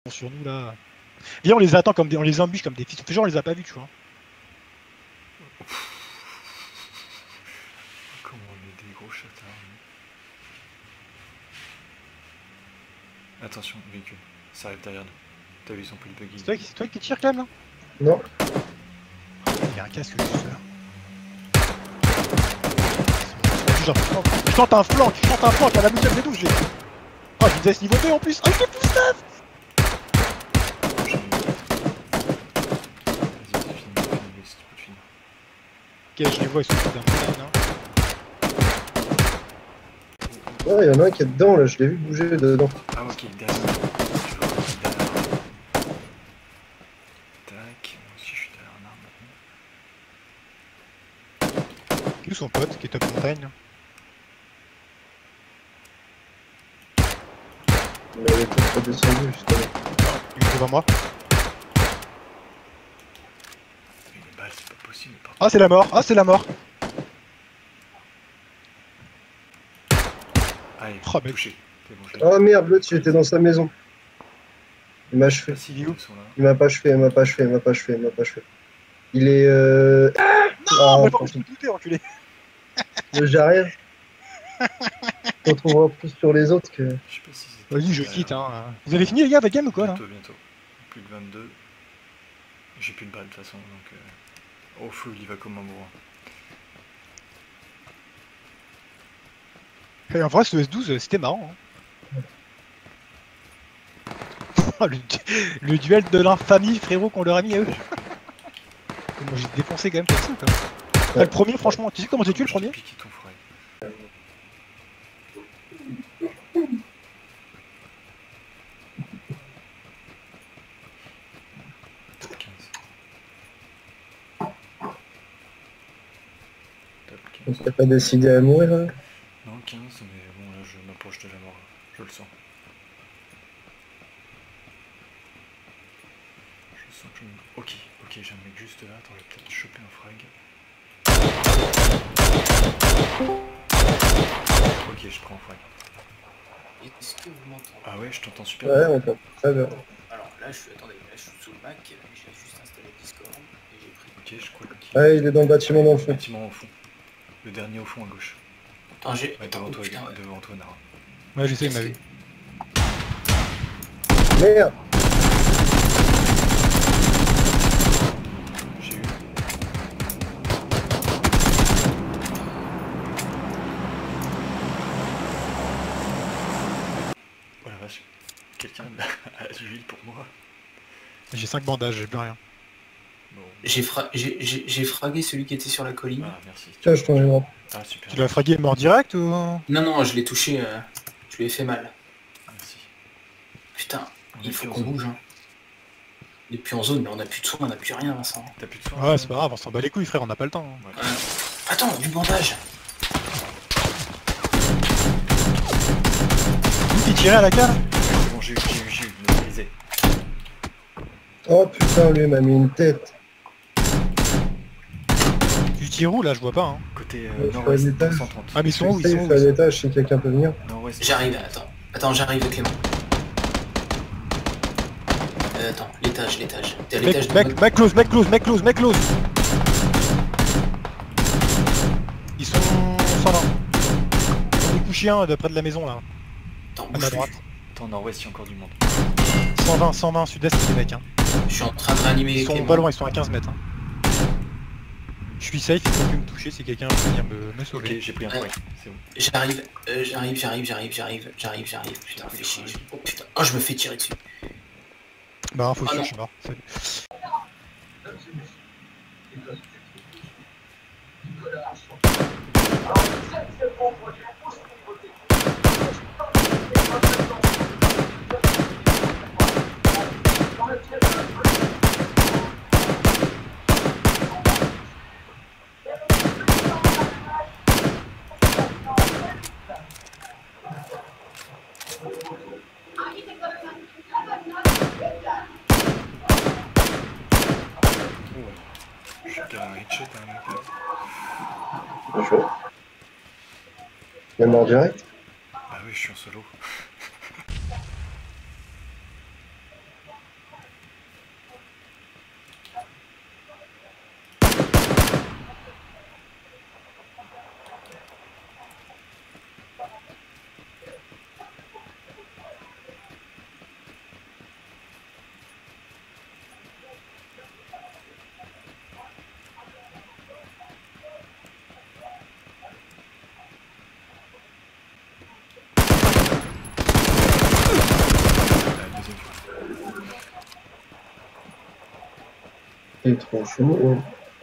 sur nous là. Viens, on les attend comme on les embûche comme des fils. On fait genre on les a pas vus, tu vois. Comment on est des gros chattards. Attention, véhicule. Ça arrive derrière nous. T'as vu, ils sont plus le buggy. C'est toi qui tire quand même là? Non. Il y a un casque juste là. Je tente un flanc, à la musique des 12, j'ai. Oh, je disais ce niveau 2 en plus. Oh, je l'ai plus neuf. Ok, je les vois, ils sont tous dans le hein. Ouais, y'en a un qui est dedans là, je l'ai vu bouger dedans. Ah, ok, derrière. Tac, moi aussi je suis derrière un arbre maintenant. Où son pote qui est top montagne là? Il avait peut-être descendu justement. Il est devant moi. Mais les balles, c'est pas possible. Ah, c'est la mort, ah, c'est la mort. Allez, Oh, mec. touché. C'est bon, je l'ai. Oh merde, l'autre il était dans sa maison. Il m'a achevé. Ah, si, les deux sont là. Il m'a pas achevé, il m'a pas achevé, il m'a pas achevé, il m'a pas achevé. Il est Non, mais ah, je me doutais, enculé. j'arrive. On trouvera plus sur les autres que. Je sais pas si c'est. Vas-y, je quitte hein. Vous avez fini les gars avec game ou quoi là? Bientôt. Plus de 22. J'ai plus de balles de toute façon, donc. Oh, fou, il y va comme un bourrin. Et en vrai, ce S12, c'était marrant. Hein. le duel de l'infamie, frérot, qu'on leur a mis à eux. Moi, j'ai défoncé quand même comme ça, quoi. Ah, le premier, franchement, tu sais comment t'es tué le premier? Piqué ton frère. Top 15. Top 15. On s'est pas décidé à mourir là. Non, 15, mais bon, là, je m'approche de la mort. Je le sens. Je sens que je me... Ok, j'ai un mec juste là. Attends, je vais peut-être choper un frag. Ok, je prends un frag. Est-ce que vous m'entendez? Ah ouais, je t'entends super Ouais, bien. on peut. Très bien. Alors là, attendez, là je suis sous le Mac, j'ai juste installé Discord et j'ai pris. Ok, je crois qu'il... Ouais, il est dans le bâtiment dans le fond. Bâtiment au fond. Le dernier au fond à gauche. Attends, j'ai. Ouais, devant toi, putain, ouais. devant toi, Nara. Ouais, j'essaie, il m'a vu. Merde. J'ai eu. Oh la vache. Quelqu'un a de l'huile pour moi. J'ai 5 bandages, j'ai plus rien. Bon. J'ai fragué celui qui était sur la colline. Ah, merci. Tiens, je t'en ai droit. Ah, super. Tu l'as fragué mort direct ou? Non, je l'ai touché, je lui ai fait mal. Merci. Putain, On il est faut plus en qu'on zone. bouge. Hein. On est plus en zone, mais on a plus de soins, on a plus rien, Vincent. T'as plus de soin? Ouais, c'est pas grave, on s'en bat les couilles, frère, on a pas le temps. Hein. Ouais. Attends, du bandage. Qui tirait à la cale? C'est bon, j'ai eu, me brisé. Oh putain, lui m'a mis une tête. Tu tires où là? Je vois pas. Hein. Côté Je suis à nord-ouest, l'étage. 130. Ah, mais ils sont où? Je suis à l'étage si quelqu'un peut venir. Nord-ouest. J'arrive, attends, j'arrive Clément. Attends, l'étage. T'es à l'étage de Mec close. Ils sont 120. Ils sont des couchiens d'après de la maison là. Attends, À ma bouge droite. plus. Attends, nord-ouest, il y a encore du monde. 120, sud-est, les mecs. Hein. Je suis en train de réanimer Ils sont Clément. pas loin, ils sont à 15 mètres. Hein. Je suis safe, il faut plus me toucher si quelqu'un veut venir me sauver. Ok, j'ai pris un Ouais. point. C'est bon. J'arrive. Putain, fais chier. Oh putain, oh je me fais tirer dessus. Bah, faut Ah sûr, non. je suis mort. Salut. Je suis qu'à un headshot à un mec là. Chaud. Il est mort direct. Bah oui, je suis en solo. Qui est trop chaud. Oh.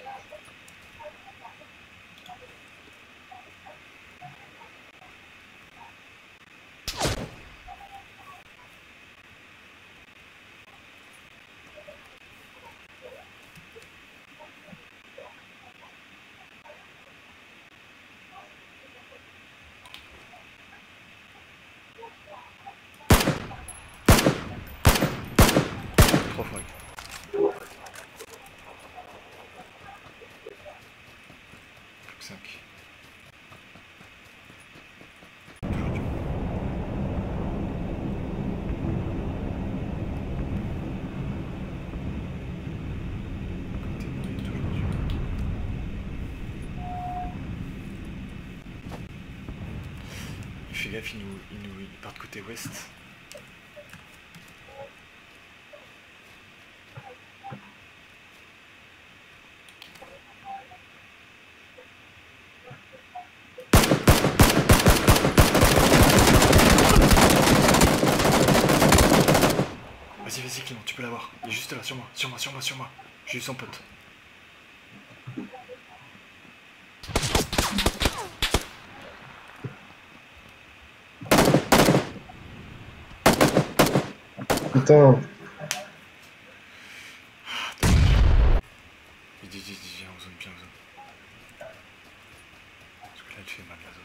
Trois fois. Plus que 5. Toujours dur. Côté bruit, toujours dur. Fais gaffe, il part de côté ouest. Vas-y Clément, tu peux l'avoir. Il est juste là, sur moi. J'ai eu son pote. Putain. Viens en zone, Parce que là, il fait mal la zone.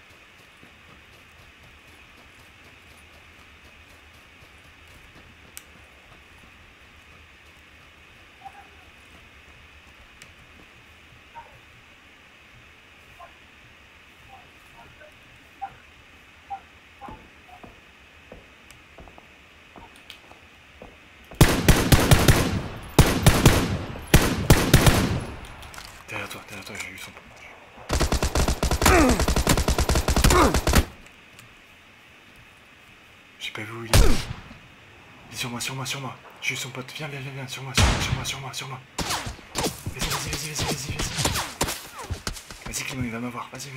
Derrière toi, j'ai eu son pote. J'ai pas vu où il est. Il est sur moi. J'ai eu son pote. Viens, sur moi. Vas-y. Vas-y Clément, il va m'avoir. Vas-y.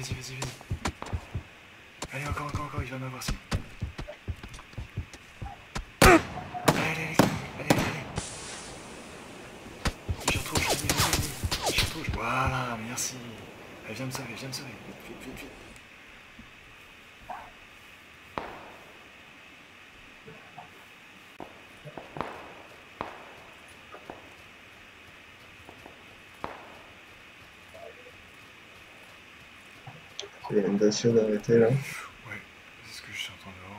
Allez, encore, il va m'avoir sinon. Allez. Je retrouve. Voilà, merci. Allez, viens me sauver. Vite. Il y a une Dacia d'arrêter là. Ouais, c'est ce que je suis en train de voir.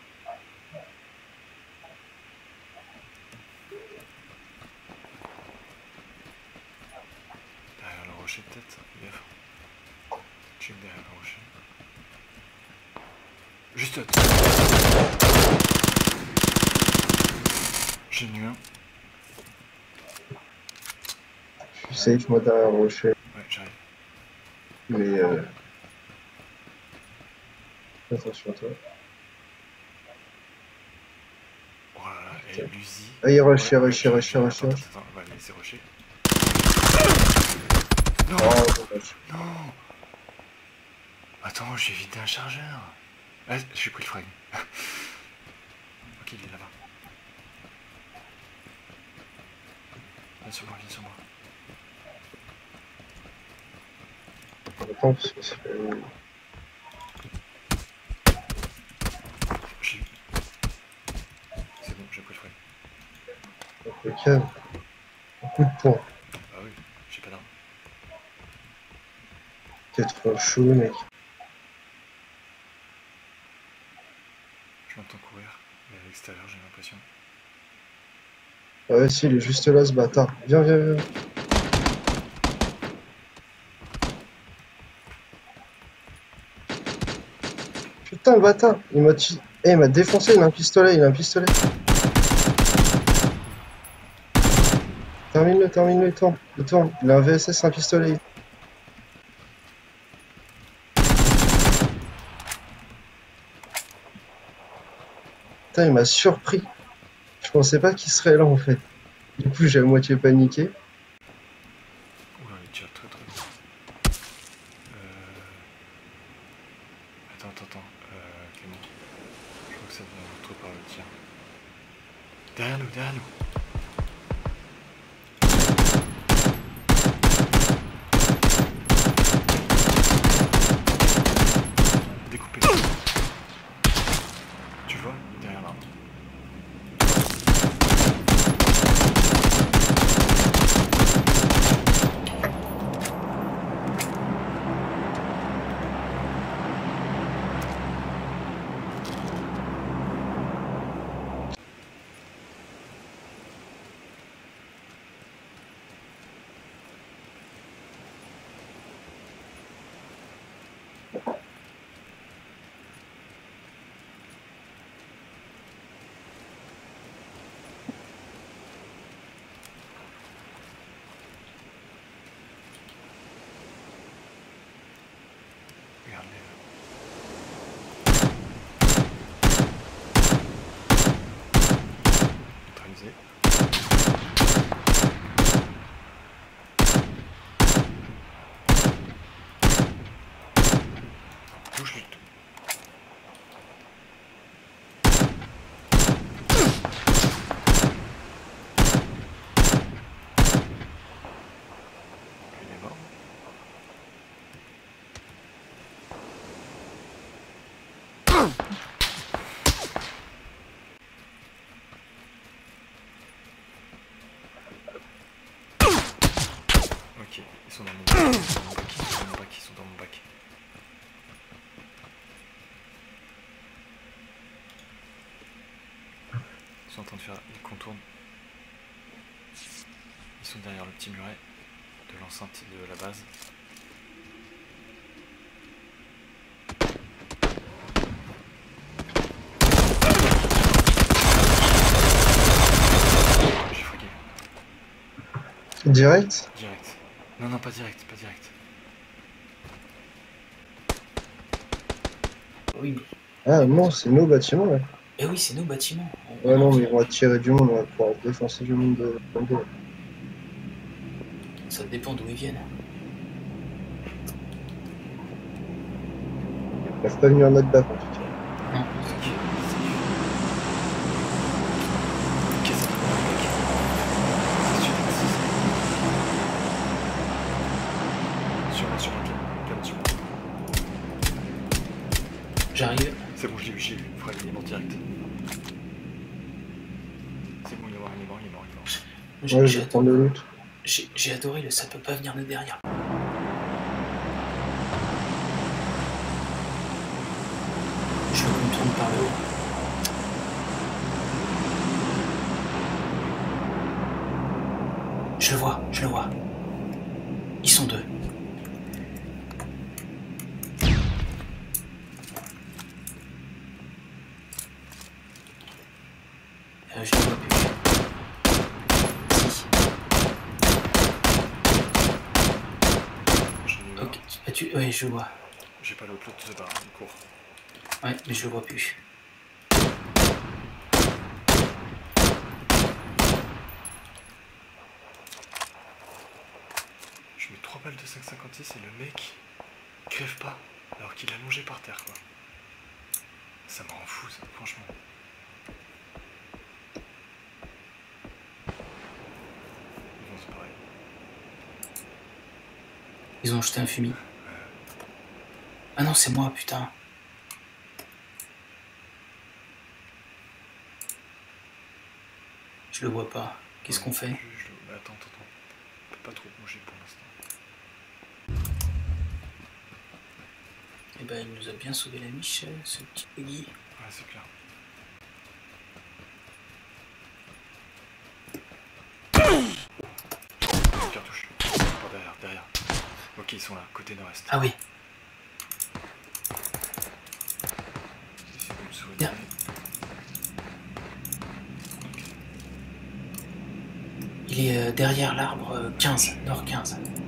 Derrière le rocher peut-être, gaffe. Check derrière le rocher. Juste là. J'ai nu un. Je suis safe moi derrière le rocher. Ouais, j'arrive. Mais attention à toi. Oh là là, et l'Uzi. Ah, il rush. Attends, on va aller laisser rusher. Non. Oh, dommage. Non. Attends, j'ai vidé un chargeur. Ah, j'ai pris le frag. Ok, il est là-bas. Viens sur moi. Attends, parce que c'est... C'est bon, j'ai pris le frag. Le calme. Un coup de poing. Ah oui, j'ai pas d'arme. T'es trop chaud, mec. Je m'entends courir. Il est à l'extérieur, j'ai l'impression. Ah ouais, si, il est juste là, ce bâtard. Viens. Putain, le bâtard. Il m'a il m'a défoncé, il a un pistolet. Termine-le, il tourne. Il a un VSS, un pistolet. Putain, il m'a surpris. Je pensais pas qu'il serait là, en fait. Du coup, j'ai à moitié paniqué. Oula, il tire très vite. Attends. Clément. Je crois que ça vient trop par le tir. Derrière nous. croisé. Touche-lui. Il est mort. Ok, ils sont dans mon bac, ils sont dans mon bac, ils sont dans mon bac, ils sont dans mon bac. Ils sont en train de faire, ils contournent. Ils sont derrière le petit muret de l'enceinte de la base. J'ai fragué. Direct? Direct. Non, non, pas direct, pas direct. Oui, mais... Ah non, c'est nos bâtiments là. Eh oui, c'est nos bâtiments. Ouais, non, mais ils vont attirer du monde, on va pouvoir défoncer du monde de deux. Ça dépend d'où ils viennent. Ils peuvent pas venir notre bac en tout cas. Non. Ok, ça doit être un mec. C'est super, c'est ça. Sur moi, calme sur moi. J'arrive. C'est bon, j'ai eu. Frère, il est mort direct. C'est bon, il est mort, il est mort, il est mort, il est mort. Ouais, je vais prendre le loot. J'ai adoré le ça peut pas venir de derrière. Je veux qu'on tourne par le haut. Je le vois, je le vois. Ils sont deux. Je le vois plus. Si. J'en ai eu un. Ok, ouais, je le vois. J'ai pas l'autre se barre, il court. Ouais, mais je le vois plus. Je mets 3 balles de 5,56 et le mec crève pas alors qu'il est allongé par terre quoi. Ça me rend fou ça, franchement. Bon, c'est pareil. Ils ont jeté un fumier. Ah non, c'est moi, putain. Je le vois pas. Qu'est-ce qu'on fait? Mais attends. On peut pas trop bouger pour l'instant. Eh ben, il nous a bien sauvé la miche, ce petit Peggy. Ouais, c'est clair. Cartouche. Par derrière. Ok, ils sont là, côté nord-est. Ah oui. J'essaie de me soigner. Bien. Il est derrière l'arbre 15, nord 15.